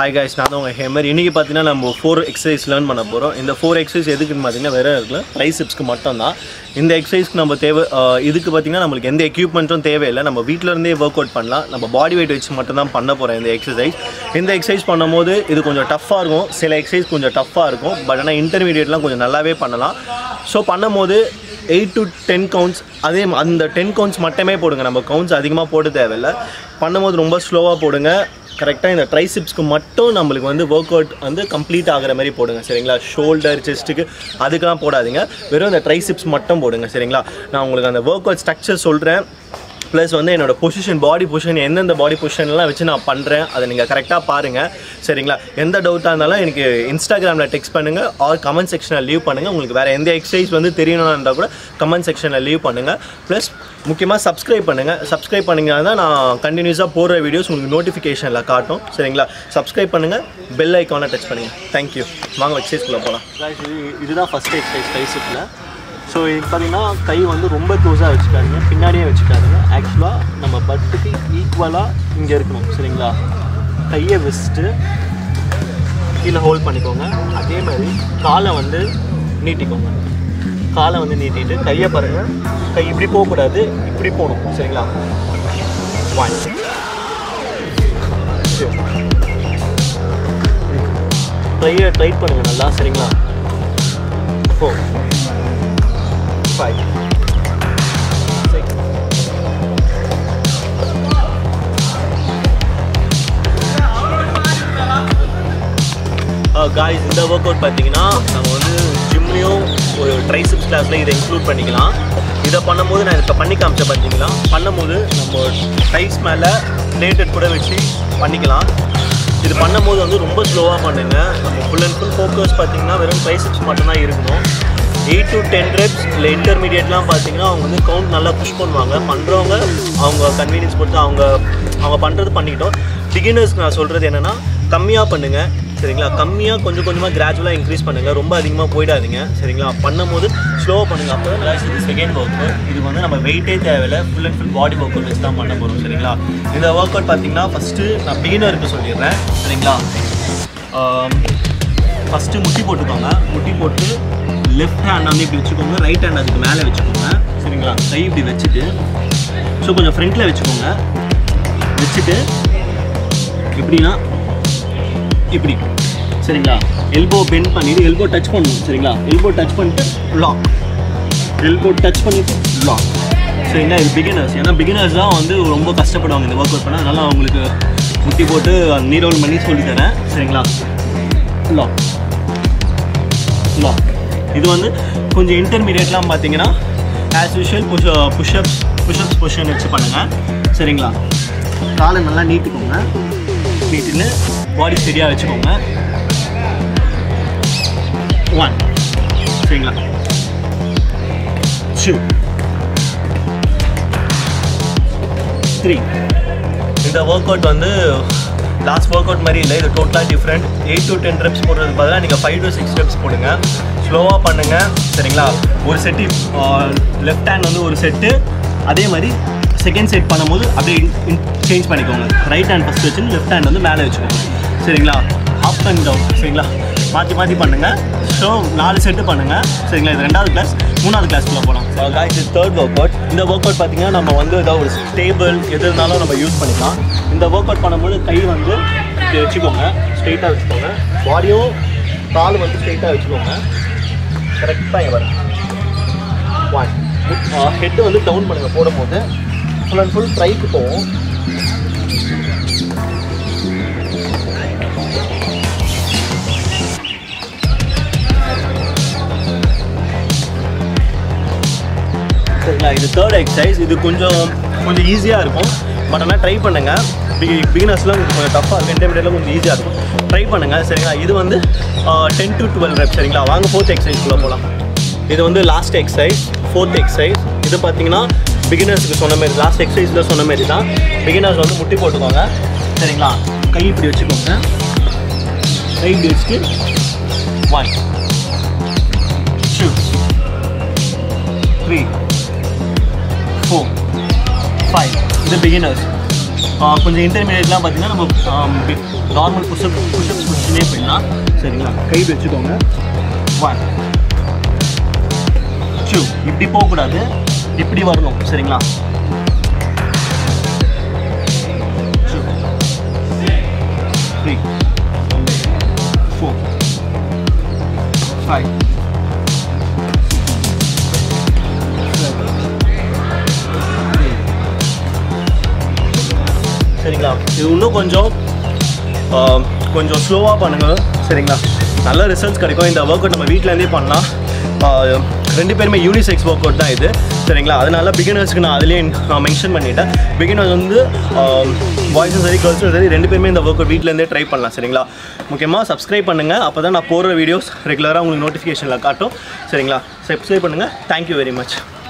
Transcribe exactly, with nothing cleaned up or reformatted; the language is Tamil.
Hi guys, நான் உங்க ஹேமர். இன்னைக்கு பாத்தீங்கன்னா நம்ம four exercise learn பண்ண போறோம். இந்த four exercise எதுக்குன்னு பாத்தீங்கன்னா வேற இல்ல tricepsக்கு மட்டும் தான். இந்த exerciseக்கு நம்ம தேவை இதுக்கு பாத்தீங்கன்னா நமக்கு எந்த equipmentடும் தேவையில்லை. நம்ம வீட்ல இருந்தே work out பண்ணலாம். நம்ம body weight வச்சு மட்டும் தான் பண்ண போறோம் இந்த exercise. இந்த exercise பண்ணும்போது இது கொஞ்சம் டஃப்பா இருக்கும். சில exercise கொஞ்சம் டஃப்பா இருக்கும். பட் ஆனா இன்டர்மீடியேட்லாம் கொஞ்சம் நல்லாவே பண்ணலாம். சோ பண்ணும்போது eight to ten counts அதே அந்த ten counts மட்டுமே போடுங்க. நம்ம counts அதிகமா போட தேவையில்லை. பண்ணும்போது ரொம்ப ஸ்லோவா போடுங்க. கரெக்டாக இந்த ட்ரைசிப்ஸ்க்கு மட்டும் நம்மளுக்கு வந்து ஒர்க் அவுட் வந்து கம்ப்ளீட் ஆகிற மாதிரி போடுங்க சரிங்களா. ஷோல்டர் செஸ்ட்டுக்கு அதுக்கெலாம் போடாதீங்க, வெறும் இந்த ட்ரைசிப்ஸ் மட்டும் போடுங்க சரிங்களா. நான் உங்களுக்கு அந்த ஒர்க் அவுட் ஸ்ட்ரக்சர் சொல்கிறேன், ப்ளஸ் வந்து என்னோடய பொசிஷன் பாடி பொசிஷன் எந்தெந்த பாடி பொசிஷன்லாம் வச்சு நான் பண்ணுறேன் அதை நீங்கள் கரெக்டாக பாருங்கள் சரிங்களா. எந்த டவுட்டாக இருந்தாலும் எனக்கு இன்ஸ்டாகிராமில் டெக்ஸ்ட் பண்ணுங்கள் ஆர் கமெண்ட் செக்ஷனில் லீவ் பண்ணுங்கள். உங்களுக்கு வேறு எந்த எக்ஸசைஸ் வந்து தெரியணும்னா இருந்தால் கூட கமெண்ட் செக்ஷனில் லீவ் பண்ணுங்கள். ப்ளஸ் முக்கியமாக சப்ஸ்கிரைப் பண்ணுங்கள். சப்ஸ்கிரைப் பண்ணிங்கன்னா தான் நான் கண்டினியூஸாக போடுற வீடியோஸ் உங்களுக்கு நோட்டிஃபிகேஷனில் காட்டும் சரிங்களா. சப்ஸ்கிரைப் பண்ணுங்கள், பெல் ஐக்கானை டச் பண்ணுங்கள். தேங்க்யூ. வாங்க எக்ஸசைஸ்க்குள்ளே போகலாம். இது இதுதான் ஃபஸ்ட்டு எக்ஸசைஸ் ட்ரைசிப்ஸில். ஸோ இது பார்த்திங்கன்னா கை வந்து ரொம்ப க்ளோஸாக வச்சுக்காதீங்க, பின்னாடியே வச்சுக்காதீங்க. ஆக்சுவலாக நம்ம பட்டுக்கு ஈக்குவலாக இங்கே இருக்கணும் சரிங்களா. கையை வச்சுட்டு கீழே ஹோல்ட் பண்ணிக்கோங்க. அதே மாதிரி காலை வந்து நீட்டிக்கோங்க. காலை வந்து நீட்டிட்டு கையை பாருங்கள், கை இப்படி போகக்கூடாது, இப்படி போகணும் சரிங்களா. ஒன் கையை டைட் பண்ணுங்கள் நல்லா சரிங்களா. Four five, six, uh, guys இந்த ஒர்க் அவுட் பார்த்தீங்கன்னா நம்ம வந்து ஜிம்லேயும் ஒரு ட்ரைசிப்ஸ் கிளாஸில் இதை இன்க்ளூட் பண்ணிக்கலாம். இதை பண்ணும்போது நான் இப்போ பண்ணி காமிச்சேன் பார்த்தீங்களா. பண்ணும்போது நம்ம டைஸ் மேலே பிளேட்டட் கூட வச்சு பண்ணிக்கலாம். இது பண்ணும்போது வந்து ரொம்ப ஸ்லோவாக பண்ணுங்க. நம்ம ஃபுல் அண்ட் ஃபுல் ஃபோக்கஸ் பார்த்தீங்கன்னா வெறும் ட்ரைசிப்ஸ் மட்டும்தான் இருக்கணும். எயிட் டு டென் ரெப்ஸ் இல்லை இன்டர்மீடியட்லாம் பார்த்தீங்கன்னா அவங்க வந்து கவுண்ட் நல்லா புஷ் பண்ணுவாங்க. பண்ணுறவங்க அவங்க கன்வீனியன்ஸ் பொறுத்து அவங்க அவங்க பண்ணுறது பண்ணிக்கிட்டோம். பிகினர்ஸ்க்கு நான் சொல்கிறது என்னென்னா கம்மியாக பண்ணுங்கள் சரிங்களா. கம்மியாக கொஞ்சம் கொஞ்சமாக கிராஜுவலாக இன்க்ரீஸ் பண்ணுங்கள், ரொம்ப அதிகமாக போயிடாதீங்க சரிங்களா. பண்ணும்போது ஸ்லோவாக பண்ணுங்கள். அப்போ தான் இது செகண்ட் ஒர்க் அவுட். இது வந்து நம்ம வெயிட்டே தேவையில்லை, full and full body workout வச்சு தான் பண்ண போகிறோம் சரிங்களா. இந்த ஒர்க் அவுட் பார்த்தீங்கன்னா ஃபஸ்ட்டு நான் பிகினருக்கு சொல்லிடுறேன் சரிங்களா. ஃபஸ்ட்டு முட்டி போட்டுக்கோங்க. முட்டி போட்டு லெஃப்ட் ஹேண்ட் வந்து இப்படி வச்சுக்கோங்க, ரைட் ஹேண்ட் அதுக்கு மேலே வச்சுக்கோங்க சரிங்களா. கை இப்படி வச்சுட்டு ஸோ கொஞ்சம் ஃப்ரண்ட்டில் வச்சுக்கோங்க. வச்சுட்டு எப்படின்னா இப்படி சரிங்களா. எல்போ பெண்ட் பண்ணிவிட்டு எல்போ டச் பண்ணணும் சரிங்களா. எல்போ டச் பண்ணிட்டு லாக், எல்போ டச் பண்ணிவிட்டு லாக் சரிங்களா. இது பிகினர்ஸ், ஏன்னா பிகினர்ஸ் தான் வந்து ரொம்ப கஷ்டப்படுவாங்க இந்த ஒர்க் அவுட் பண்ண. அதனால் அவங்களுக்கு முட்டி போட்டு நீரோல் பண்ணி சொல்லித்தரேன் சரிங்களா. Lock lock. இது வந்து கொஞ்சம் இன்டர்மீடியட்லாம் பார்த்தீங்கன்னா as usual push pushups pushups position வச்சு பண்ணுங்கள் சரிங்களா. காலை நல்லா நீட்டுக்கோங்க. நீட்டுன்னு பாடி சரியாக வச்சுக்கோங்க. ஒன் சரிங்களா. Two three. இந்த ஒர்க் அவுட் வந்து லாஸ்ட் ஒர்க் அவுட் மாதிரி இல்லை, இது டோட்டலாக different. Eight to ten reps போடுறது பதிலாக நீங்கள் ஃபைவ் டு சிக்ஸ் ரெப்ஸ் போடுங்க. ஸ்லோவாக பண்ணுங்கள் சரிங்களா. ஒரு செட்டு லெஃப்ட் ஹேண்ட் வந்து ஒரு செட்டு, அதே மாதிரி செகண்ட் செட் பண்ணும்போது அப்படியே சேஞ்ச் பண்ணிக்கோங்க. ரைட் ஹேண்ட் ஃபஸ்ட் வச்சு லெஃப்ட் ஹேண்ட் வந்து மேலே வச்சுக்கோங்க சரிங்களா. அப் அண்ட் டவுன் சரிங்களா, மாற்றி மாற்றி பண்ணுங்கள். ஸோ நாலு செட்டு பண்ணுங்கள் சரிங்களா. இது ரெண்டாவது கிளாஸ். மூணாவது கிளாஸ்க்குள்ளே போகலாம். காய்ஸ் இது தேர்ட் ஒர்க் அவுட். இந்த ஒர்க் அவுட் பார்த்தீங்கன்னா நம்ம வந்து ஏதாவது ஒரு டேபிள் எது இருந்தாலும் நம்ம யூஸ் பண்ணிக்கலாம். இந்த ஒர்க் அவுட் பண்ணும்போது கை வந்து இப்படி வச்சுக்கோங்க, ஸ்ட்ரெயிட்டாக வச்சுக்கோங்க. பாடியும் கால் வந்து ஸ்ட்ரெயிட்டாக வச்சுக்கோங்க. கரெக்டாக இங்கே வரும். ஒன் ஹெட்டு வந்து டவுன் பண்ணுங்கள். போடும்போது ஃபுல் அண்ட் ஃபுல் ட்ரைக்கு போகும். சரிங்களா. இது தேர்ட் எக்ஸசைஸ். இது கொஞ்சம் கொஞ்சம் ஈஸியாக இருக்கும், பட் ஆனால் ட்ரை பண்ணுங்கள். பிகி பிகினர்ஸ்லாம் கொஞ்சம் டஃப்பாக இருக்கும், இன்டர்மீடியட்டில் கொஞ்சம் ஈஸியாக இருக்கும். ட்ரை பண்ணுங்கள் சரிங்களா. இது வந்து டென் டு டுவெல் ரெப் சரிங்களா. வாங்க ஃபோர்த் எக்ஸசைஸ்க்குள்ளே போகலாம். இது வந்து லாஸ்ட் எக்ஸசைஸ், ஃபோர்த் எக்ஸசைஸ். இது பார்த்தீங்கன்னா பிகினர்ஸுக்கு சொன்ன மாதிரி லாஸ்ட் எக்ஸசைஸில் சொன்ன மாதிரி தான். பிகினர்ஸ் வந்து முட்டி போட்டுக்கோங்க சரிங்களா. கை இப்படி வச்சுக்கோங்க. கை இப்படி வச்சுட்டு one two three four, five. The beginners. கொஞ்சம் இன்டர்மீடியட்லாம் பார்த்தீங்கன்னா நம்ம நார்மல் புஷ்அப் புஷ்அப் பொசிஷனே போயிடலாம் சரிங்களா. கை வச்சுக்கோங்க. ஒன் டூ, இப்படி போகக்கூடாது, இப்படி வரணும் சரிங்களா. த்ரீ ஃபோர் ஃபைவ் சரிங்களா. இது இன்னும் கொஞ்சம் கொஞ்சம் ஸ்லோவாக பண்ணுங்கள் சரிங்களா. நல்ல ரிசல்ட்ஸ் கிடைக்கும். இந்த ஒர்க் அவுட் நம்ம வீட்டிலேருந்தே பண்ணலாம். ரெண்டு பேருமே யூனிசெக்ஸ் ஒர்க் அவுட் தான் இது சரிங்களா. அதனால் பிகினர்ஸ்க்கு நான் அதுலேயே மென்ஷன் பண்ணிட்டேன். பிகினர்ஸ் வந்து பாய்ஸும் சரி கேர்ள்ஸும் சரி ரெண்டு பேருமே இந்த ஒர்க் அவுட் வீட்டிலேருந்தே ட்ரை பண்ணலாம் சரிங்களா. முக்கியமாக சப்ஸ்கிரைப் பண்ணுங்கள். அப்போ தான் நான் போடுற வீடியோஸ் ரெகுலராக உங்களுக்கு நோட்டிஃபிகேஷனில் காட்டும் சரிங்களா. சப்ஸ்கிரைப் பண்ணுங்கள். Thank you very much.